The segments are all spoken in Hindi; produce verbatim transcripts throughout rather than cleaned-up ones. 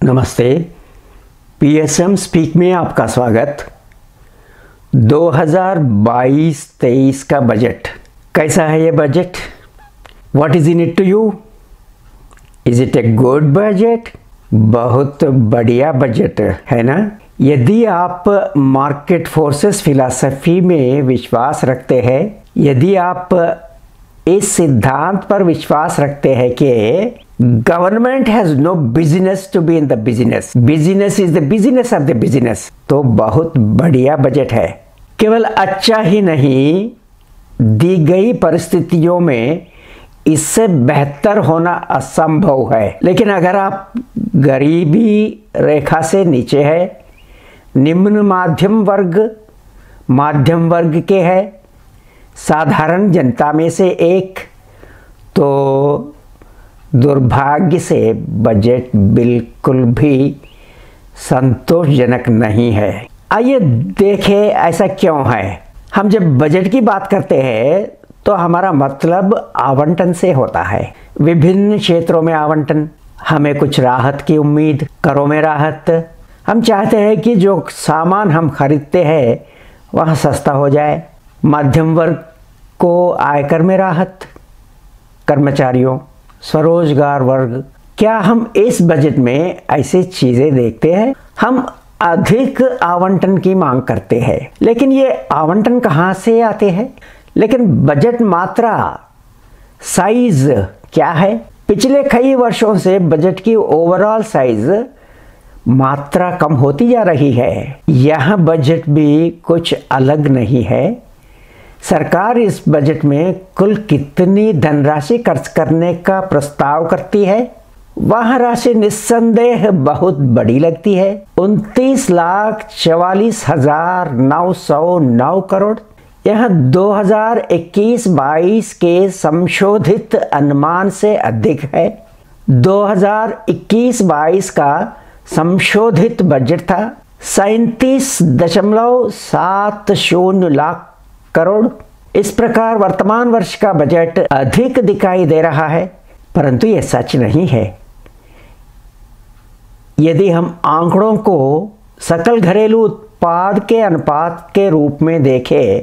नमस्ते, पीएसएम स्पीक में आपका स्वागत। दो हज़ार बाईस तेईस का बजट कैसा है? ये budget what is in it to you? Is it a good budget? बहुत बढ़िया बजट है ना। यदि आप मार्केट फोर्सेस फिलॉसफी में विश्वास रखते हैं, यदि आप इस सिद्धांत पर विश्वास रखते हैं कि government has no business to be in the business, business is the business of the business, तो बहुत बढ़िया बजट है। केवल अच्छा ही नहीं, दी गई परिस्थितियों में इससे बेहतर होना असंभव है। लेकिन अगर आप गरीबी रेखा से नीचे है, निम्न मध्यम वर्ग मध्यम वर्ग के है, साधारण जनता में से एक, तो दुर्भाग्य से बजट बिल्कुल भी संतोषजनक नहीं है। आइए देखें ऐसा क्यों है। हम जब बजट की बात करते हैं तो हमारा मतलब आवंटन से होता है। विभिन्न क्षेत्रों में आवंटन, हमें कुछ राहत की उम्मीद, करों में राहत। हम चाहते हैं कि जो सामान हम खरीदते हैं वह सस्ता हो जाए। मध्यम वर्ग को आयकर में राहत, कर्मचारियों, स्वरोजगार वर्ग। क्या हम इस बजट में ऐसी चीज़ें देखते हैं? हम अधिक आवंटन की मांग करते हैं, लेकिन ये आवंटन कहाँ से आते हैं? लेकिन बजट मात्रा, साइज क्या है? पिछले कई वर्षों से बजट की ओवरऑल साइज मात्रा कम होती जा रही है। यह बजट भी कुछ अलग नहीं है। सरकार इस बजट में कुल कितनी धनराशि खर्च करने का प्रस्ताव करती है, वह राशि निस्संदेह बहुत बड़ी लगती है। उनतीस लाख चवालीस हजार नौ सौ नौ करोड़। यह दो हज़ार इक्कीस बाईस के संशोधित अनुमान से अधिक है। दो हज़ार इक्कीस बाईस का संशोधित बजट था सैंतीस दशमलव सात शून्य लाख करोड़। इस प्रकार वर्तमान वर्ष का बजट अधिक दिखाई दे रहा है, परंतु यह सच नहीं है। यदि हम आंकड़ों को सकल घरेलू उत्पाद के अनुपात के रूप में देखें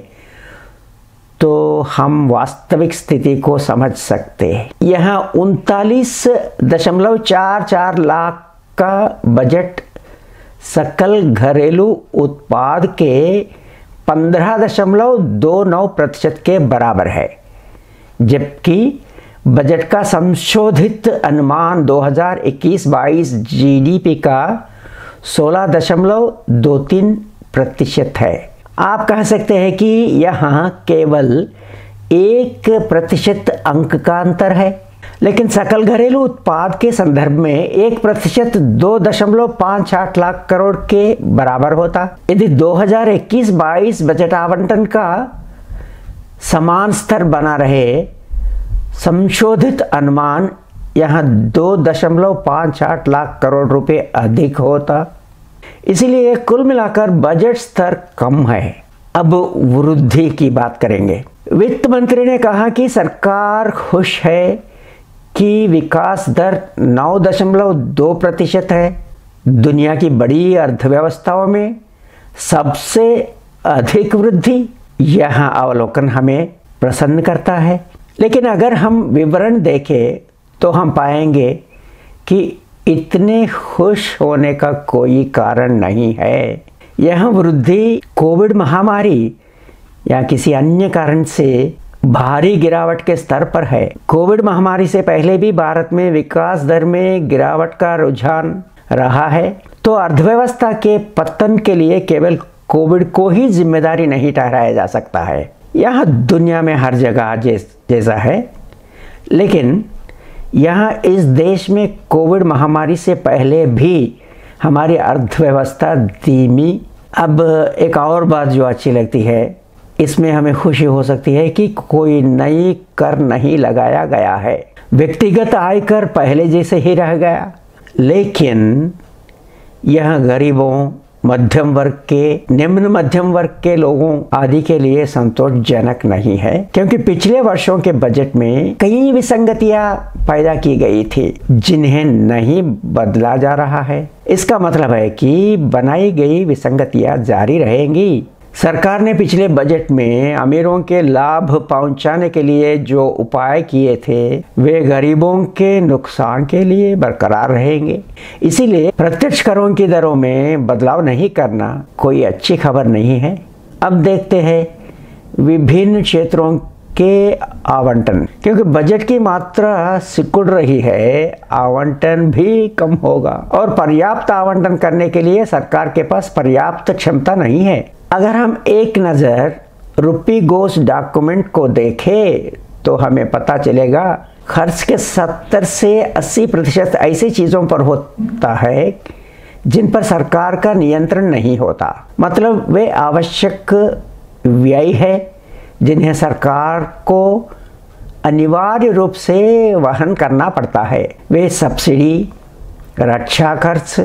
तो हम वास्तविक स्थिति को समझ सकते हैं। यहाँ उनतालीस दशमलव चार चार लाख का बजट सकल घरेलू उत्पाद के पंद्रह दशमलव दो नौ प्रतिशत के बराबर है, जबकि बजट का संशोधित अनुमान दो हज़ार इक्कीस बाईस जीडीपी का सोलह दशमलव दो तीन प्रतिशत है। आप कह सकते हैं कि यहाँ केवल एक प्रतिशत अंक का अंतर है, लेकिन सकल घरेलू उत्पाद के संदर्भ में एक प्रतिशत दो दशमलव पाँच आठ लाख करोड़ के बराबर होता। यदि दो हज़ार इक्कीस बाईस बजट आवंटन का समान स्तर बना रहे, संशोधित अनुमान यहाँ दो दशमलव पाँच आठ लाख करोड़ रुपए अधिक होता। इसीलिए कुल मिलाकर बजट स्तर कम है। अब वृद्धि की बात करेंगे। वित्त मंत्री ने कहा कि सरकार खुश है कि विकास दर नौ दशमलव दो प्रतिशत है। दुनिया की बड़ी अर्थव्यवस्थाओं में सबसे अधिक वृद्धि। यह अवलोकन हमें प्रसन्न करता है। लेकिन अगर हम विवरण देखें तो हम पाएंगे कि इतने खुश होने का कोई कारण नहीं है। यह वृद्धि कोविड महामारी या किसी अन्य कारण से भारी गिरावट के स्तर पर है। कोविड महामारी से पहले भी भारत में विकास दर में गिरावट का रुझान रहा है, तो अर्थव्यवस्था के पतन के लिए केवल कोविड को ही जिम्मेदारी नहीं ठहराया जा सकता है। यह दुनिया में हर जगह जैसा है, लेकिन यहाँ इस देश में कोविड महामारी से पहले भी हमारी अर्थव्यवस्था धीमी। अब एक और बात जो अच्छी लगती है, इसमें हमें खुशी हो सकती है कि कोई नई कर नहीं लगाया गया है। व्यक्तिगत आयकर पहले जैसे ही रह गया, लेकिन यह गरीबों, मध्यम वर्ग के, निम्न मध्यम वर्ग के लोगों आदि के लिए संतोषजनक नहीं है, क्योंकि पिछले वर्षों के बजट में कई विसंगतियां पैदा की गई थी जिन्हें नहीं बदला जा रहा है। इसका मतलब है कि बनाई गई विसंगतियां जारी रहेंगी। सरकार ने पिछले बजट में अमीरों के लाभ पहुंचाने के लिए जो उपाय किए थे वे गरीबों के नुकसान के लिए बरकरार रहेंगे। इसीलिए प्रत्यक्ष करों की दरों में बदलाव नहीं करना कोई अच्छी खबर नहीं है। अब देखते हैं विभिन्न क्षेत्रों के आवंटन, क्योंकि बजट की मात्रा सिकुड़ रही है, आवंटन भी कम होगा और पर्याप्त आवंटन करने के लिए सरकार के पास पर्याप्त क्षमता नहीं है। अगर हम एक नज़र रुपी गोस डॉक्यूमेंट को देखें तो हमें पता चलेगा खर्च के सत्तर से अस्सी प्रतिशत ऐसी चीज़ों पर होता है जिन पर सरकार का नियंत्रण नहीं होता। मतलब वे आवश्यक व्यय है जिन्हें सरकार को अनिवार्य रूप से वहन करना पड़ता है। वे सब्सिडी, रक्षा खर्च,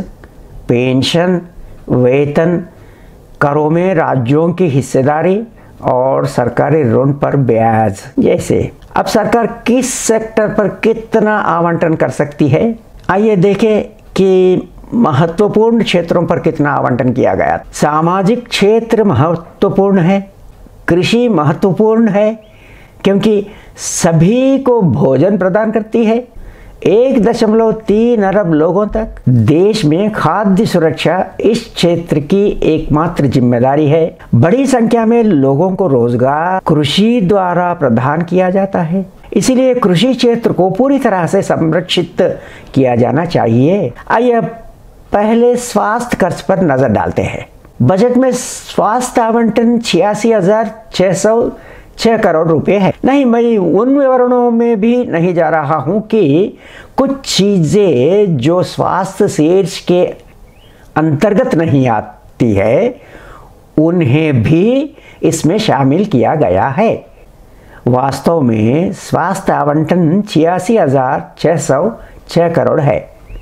पेंशन, वेतन, करों में राज्यों की हिस्सेदारी और सरकारी ऋण पर ब्याज जैसे। अब सरकार किस सेक्टर पर कितना आवंटन कर सकती है? आइए देखें कि महत्वपूर्ण क्षेत्रों पर कितना आवंटन किया गया। सामाजिक क्षेत्र महत्वपूर्ण है, कृषि महत्वपूर्ण है क्योंकि सभी को भोजन प्रदान करती है। एक दशमलव तीन अरब लोगों तक देश में खाद्य सुरक्षा इस क्षेत्र की एकमात्र जिम्मेदारी है। बड़ी संख्या में लोगों को रोजगार कृषि द्वारा प्रदान किया जाता है, इसीलिए कृषि क्षेत्र को पूरी तरह से संरक्षित किया जाना चाहिए। आइए पहले स्वास्थ्य खर्च पर नजर डालते हैं। बजट में स्वास्थ्य आवंटन छियासी हजार छह सौ छह करोड़ रुपए है। नहीं, मैं उन विवरणों में भी नहीं जा रहा हूं कि कुछ चीजें जो स्वास्थ्य शीर्ष के अंतर्गत नहीं आती है उन्हें भी इसमें शामिल किया गया है। वास्तव में स्वास्थ्य आवंटन छियासी हजार छह सौ छह करोड़ है,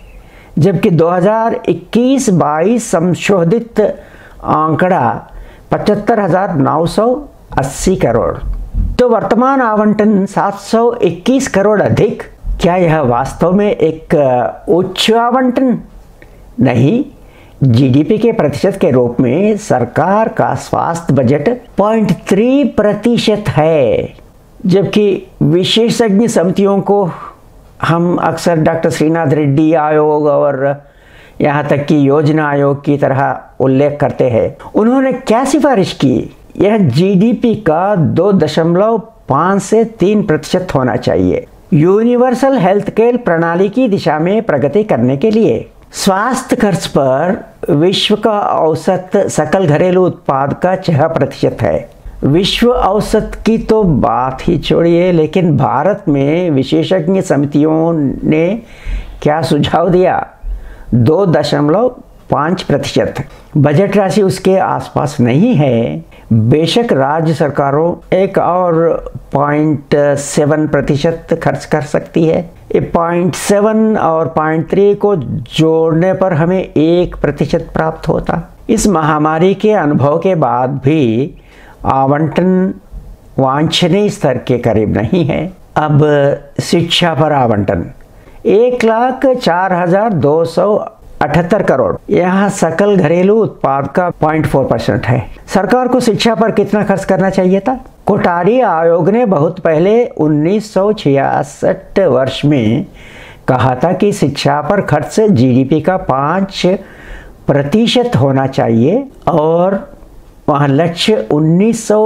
जबकि दो हज़ार इक्कीस बाईस संशोधित आंकड़ा पचहत्तर हजार नौ सौ अस्सी करोड़। तो वर्तमान आवंटन सात सौ इक्कीस करोड़ अधिक। क्या यह वास्तव में एक उच्च आवंटन? नहीं, जीडीपी के प्रतिशत के रूप में सरकार का स्वास्थ्य बजट पॉइंट थ्री प्रतिशत है, जबकि विशेषज्ञ समितियों को हम अक्सर डॉक्टर श्रीनाथ रेड्डी आयोग और यहाँ तक कि योजना आयोग की तरह उल्लेख करते हैं। उन्होंने क्या सिफारिश की? यह जीडीपी का दो दशमलव पाँच से तीन प्रतिशत होना चाहिए यूनिवर्सल हेल्थ केयर प्रणाली की दिशा में प्रगति करने के लिए। स्वास्थ्य खर्च पर विश्व का औसत सकल घरेलू उत्पाद का छह प्रतिशत है। विश्व औसत की तो बात ही छोड़िए, लेकिन भारत में विशेषज्ञ समितियों ने क्या सुझाव दिया? दो दशमलव पाँच प्रतिशत। बजट राशि उसके आसपास नहीं है। बेशक राज्य सरकारों एक और पॉइंट सेवन प्रतिशत खर्च कर सकती है। ये पॉइंट सेवन और पॉइंट थ्री को जोड़ने पर हमें एक प्रतिशत प्राप्त होता। इस महामारी के अनुभव के बाद भी आवंटन वांछनीय स्तर के करीब नहीं है। अब शिक्षा पर आवंटन एक लाख चार हजार दो सौ अठहत्तर करोड़। यहाँ सकल घरेलू उत्पाद का पॉइंट फोर परसेंट है। सरकार को शिक्षा पर कितना खर्च करना चाहिए था? कोठारी आयोग ने बहुत पहले उन्नीस सौ छियासठ वर्ष में कहा था कि शिक्षा पर खर्च जीडीपी का पाँच प्रतिशत होना चाहिए और वह लक्ष्य उन्नीस सौ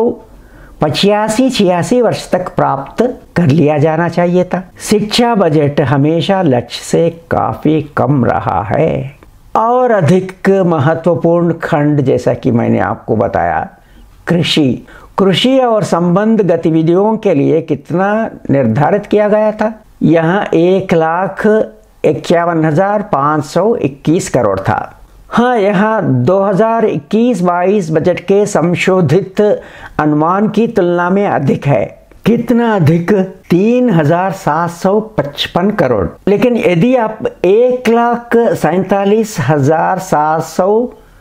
पचासी छियासी वर्ष तक प्राप्त कर लिया जाना चाहिए था। शिक्षा बजट हमेशा लक्ष्य से काफी कम रहा है। और अधिक महत्वपूर्ण खंड, जैसा कि मैंने आपको बताया, कृषि कृषि और संबंध गतिविधियों के लिए कितना निर्धारित किया गया था? यहाँ एक लाख इक्यावन हजार पाँच सौ इक्कीस करोड़ था। हाँ, यहाँ दो हज़ार इक्कीस बाईस बजट के संशोधित अनुमान की तुलना में अधिक है। कितना अधिक? तीन हजार सात सौ पचपन करोड़। लेकिन यदि आप एक लाख सैतालीस हजार सात सौ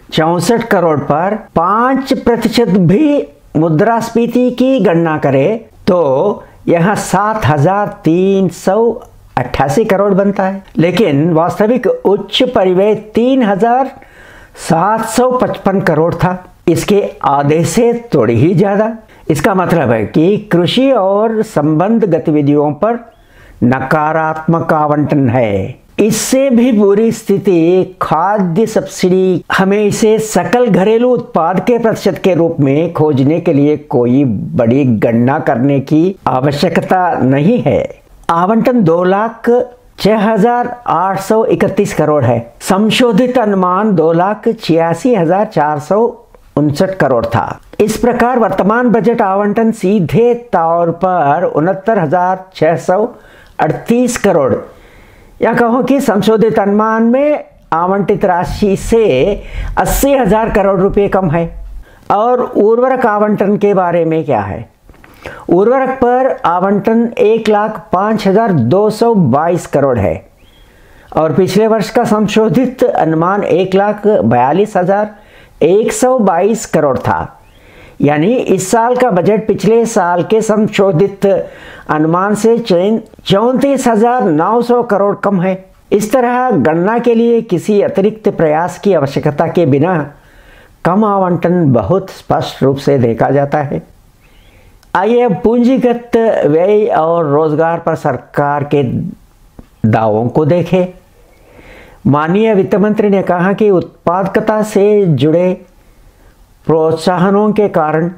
चौसठ करोड़ पर पाँच प्रतिशत भी मुद्रास्फीति की गणना करें तो यहाँ सात हजार तीन सौ अट्ठासी करोड़ बनता है, लेकिन वास्तविक उच्च परिव्यय तीन हजार सात सौ पचपन करोड़ था, इसके आधे से थोड़ी ही ज़्यादा। इसका मतलब है कि कृषि और संबंध गतिविधियों पर नकारात्मक आवंटन है। इससे भी बुरी स्थिति खाद्य सब्सिडी। हमें इसे सकल घरेलू उत्पाद के प्रतिशत के रूप में खोजने के लिए कोई बड़ी गणना करने की आवश्यकता नहीं है। आवंटन दो लाख छह हजार आठ सौ इकतीस करोड़ है। संशोधित अनुमान दो लाख छियासी हजार चार सौ उनसठ करोड़ था। इस प्रकार वर्तमान बजट आवंटन सीधे तौर पर उनहत्तर हजार छह सौ अड़तीस करोड़ या कहो कि संशोधित अनुमान में आवंटित राशि से अस्सी हजार करोड़ रुपए कम है। और उर्वरक आवंटन के बारे में क्या है? उर्वरक पर आवंटन एक लाख पाँच हजार दो सौ बाईस करोड़ है और पिछले वर्ष का संशोधित अनुमान एक लाख बयालीस हजार एक सौ बाईस करोड़ था। यानी इस साल का बजट पिछले साल के संशोधित अनुमान से चौंतीस हजार नौ सौ करोड़ कम है। इस तरह गणना के लिए किसी अतिरिक्त प्रयास की आवश्यकता के बिना कम आवंटन बहुत स्पष्ट रूप से देखा जाता है। आइए अब पूंजीगत व्यय और रोजगार पर सरकार के दावों को देखें। माननीय वित्त मंत्री ने कहा कि उत्पादकता से जुड़े प्रोत्साहनों के कारण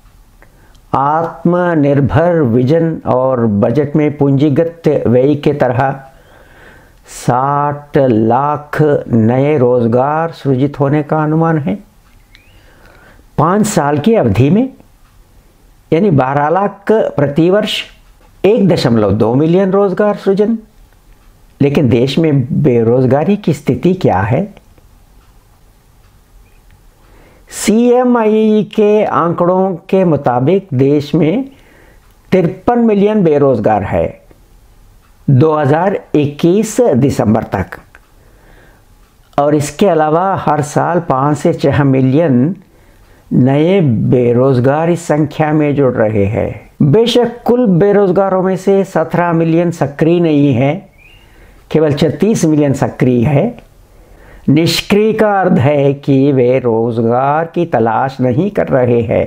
आत्मनिर्भर विजन और बजट में पूंजीगत व्यय के तरह साठ लाख नए रोजगार सृजित होने का अनुमान है। पाँच साल की अवधि में यानी बारह लाख प्रति वर्ष एक दशमलव दो मिलियन रोजगार सृजन। लेकिन देश में बेरोजगारी की स्थिति क्या है? सी एम आई के आंकड़ों के मुताबिक देश में तिरपन मिलियन बेरोजगार है दो हज़ार इक्कीस दिसंबर तक, और इसके अलावा हर साल पाँच से छह मिलियन नए बेरोजगार इस संख्या में जुड़ रहे हैं। बेशक कुल बेरोजगारों में से सत्रह मिलियन सक्रिय नहीं है, केवल छत्तीस मिलियन सक्रिय है। निष्क्रिय का अर्थ है कि वे रोजगार की तलाश नहीं कर रहे हैं,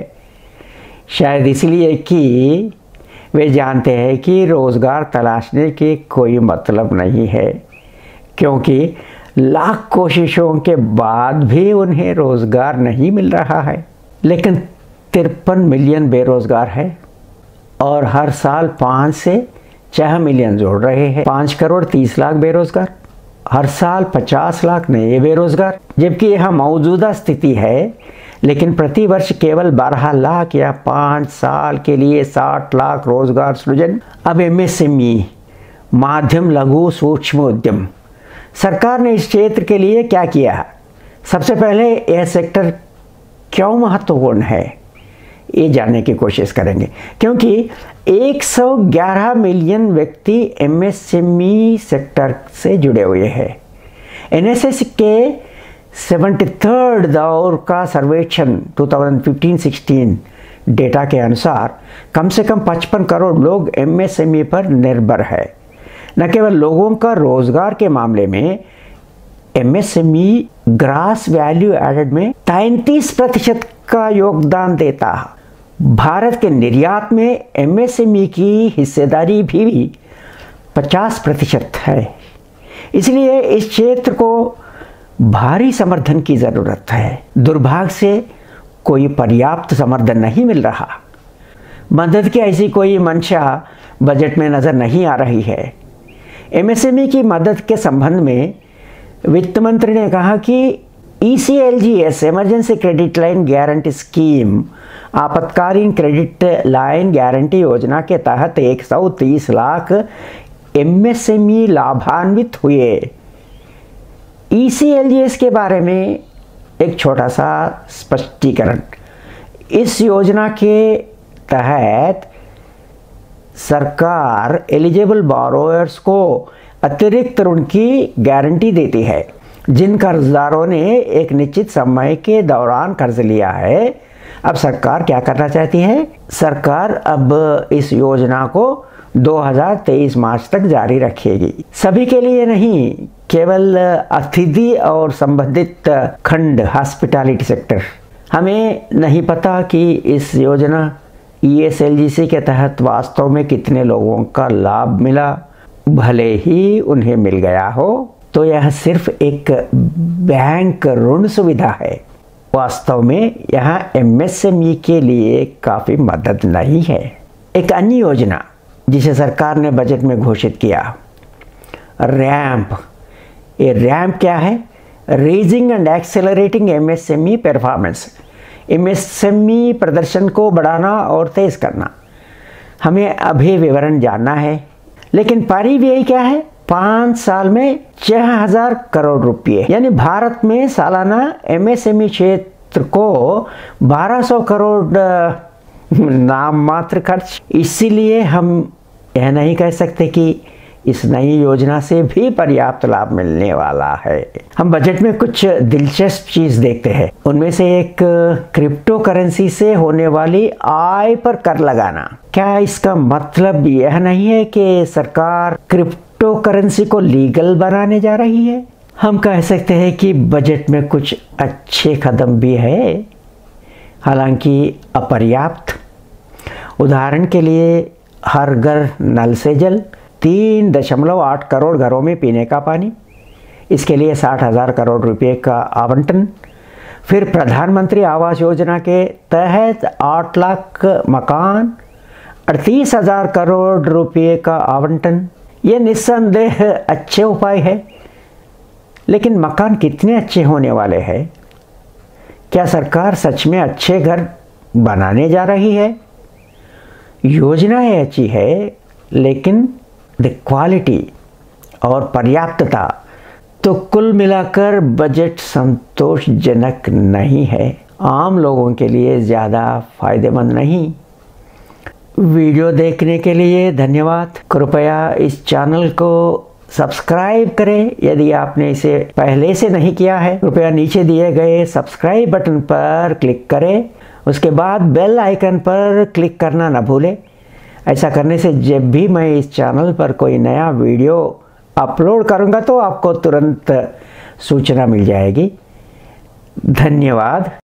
शायद इसलिए कि वे जानते हैं कि रोजगार तलाशने के कोई मतलब नहीं है, क्योंकि लाख कोशिशों के बाद भी उन्हें रोजगार नहीं मिल रहा है। लेकिन तिरपन मिलियन बेरोजगार है और हर साल पाँच से छह मिलियन जोड़ रहे हैं। पाँच करोड़ तीस लाख बेरोजगार, हर साल पचास लाख नए बेरोजगार, जबकि यह मौजूदा स्थिति है। लेकिन प्रति वर्ष केवल बारह लाख या पाँच साल के लिए साठ लाख रोजगार सृजन। अब एम एस एम ई माध्यम लघु सूक्ष्म उद्यम, सरकार ने इस क्षेत्र के लिए क्या किया? सबसे पहले यह सेक्टर क्यों महत्वपूर्ण है ये जानने की कोशिश करेंगे, क्योंकि एक सौ ग्यारह मिलियन व्यक्ति M S M E sector से जुड़े हुए हैं। एन एस एस के तिहत्तरवें दौर का सर्वेक्षण दो हज़ार पंद्रह सोलह डेटा के अनुसार कम से कम पचपन करोड़ लोग एम एस एम ई पर निर्भर है। न केवल लोगों का रोजगार के मामले में M S M E gross value added में तैंतीस प्रतिशत का योगदान देता। भारत के निर्यात में एम एस एम ई की हिस्सेदारी भी पचास प्रतिशत है। इसलिए इस क्षेत्र को भारी समर्थन की ज़रूरत है। दुर्भाग्य से कोई पर्याप्त समर्थन नहीं मिल रहा। मदद की ऐसी कोई मंशा बजट में नज़र नहीं आ रही है। एम एस एम ई की मदद के संबंध में वित्त मंत्री ने कहा कि E C L G S emergency credit line guarantee scheme आपातकालीन क्रेडिट लाइन गारंटी योजना के तहत एक सौ तीस lakh M S M E लाभान्वित हुए। ई सी एल जी एस के बारे में एक छोटा सा स्पष्टीकरण। इस योजना के तहत सरकार एलिजिबल बोरोअर्स को अतिरिक्त ऋण की गारंटी देती है। जिन कर्जदारों ने एक निश्चित समय के दौरान कर्ज लिया है, अब सरकार क्या करना चाहती है? सरकार अब इस योजना को दो हज़ार तेईस मार्च तक जारी रखेगी। सभी के लिए नहीं, केवल अतिथि और संबंधित खंड, हॉस्पिटैलिटी सेक्टर। हमें नहीं पता कि इस योजना ई एस एल जी सी के तहत वास्तव में कितने लोगों का लाभ मिला। भले ही उन्हें मिल गया हो तो यह सिर्फ एक बैंक ऋण सुविधा है। वास्तव में यह एम एस एम ई के लिए काफ़ी मदद नहीं है। एक अन्य योजना जिसे सरकार ने बजट में घोषित किया, रैंप। ये रैंप क्या है? Raising and accelerating M S M E performance. M S M E प्रदर्शन को बढ़ाना और तेज करना। हमें अभी विवरण जानना है, लेकिन परिव्यय क्या है? पाँच साल में छह हजार करोड़ रुपये, यानी भारत में सालाना एम एस एम ई क्षेत्र को बारह सौ करोड़ नाम मात्र खर्च। इसीलिए हम यह नहीं कह सकते कि इस नई योजना से भी पर्याप्त लाभ मिलने वाला है। हम बजट में कुछ दिलचस्प चीज देखते हैं। उनमें से एक क्रिप्टो करेंसी से होने वाली आय पर कर लगाना। क्या इसका मतलब यह नहीं है कि सरकार क्रिप्टो करेंसी को लीगल बनाने जा रही है? हम कह सकते हैं कि बजट में कुछ अच्छे कदम भी है, हालांकि अपर्याप्त। उदाहरण के लिए, हर घर नल से जल, तीन दशमलव आठ करोड़ घरों में पीने का पानी, इसके लिए साठ हजार करोड़ रुपए का आवंटन। फिर प्रधानमंत्री आवास योजना के तहत आठ लाख मकान, अड़तीस हजार करोड़ रुपए का आवंटन। ये निस्संदेह अच्छे उपाय है, लेकिन मकान कितने अच्छे होने वाले हैं? क्या सरकार सच में अच्छे घर बनाने जा रही है? योजनाएं अच्छी है, लेकिन द क्वालिटी और पर्याप्तता, तो कुल मिलाकर बजट संतोषजनक नहीं है, आम लोगों के लिए ज़्यादा फायदेमंद नहीं। वीडियो देखने के लिए धन्यवाद। कृपया इस चैनल को सब्सक्राइब करें यदि आपने इसे पहले से नहीं किया है। कृपया नीचे दिए गए सब्सक्राइब बटन पर क्लिक करें, उसके बाद बेल आइकन पर क्लिक करना न भूलें। ऐसा करने से जब भी मैं इस चैनल पर कोई नया वीडियो अपलोड करूंगा तो आपको तुरंत सूचना मिल जाएगी। धन्यवाद।